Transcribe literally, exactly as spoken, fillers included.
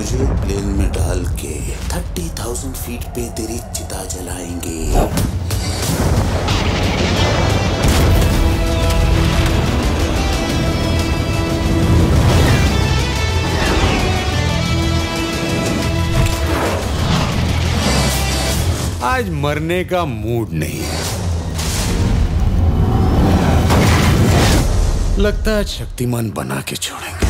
तुझे प्लेन में डाल के थर्टी थाउजेंड फीट पे तेरी चिता जलाएंगे। आज मरने का मूड नहीं है। लगता है शक्तिमान बना के छोड़ेंगे।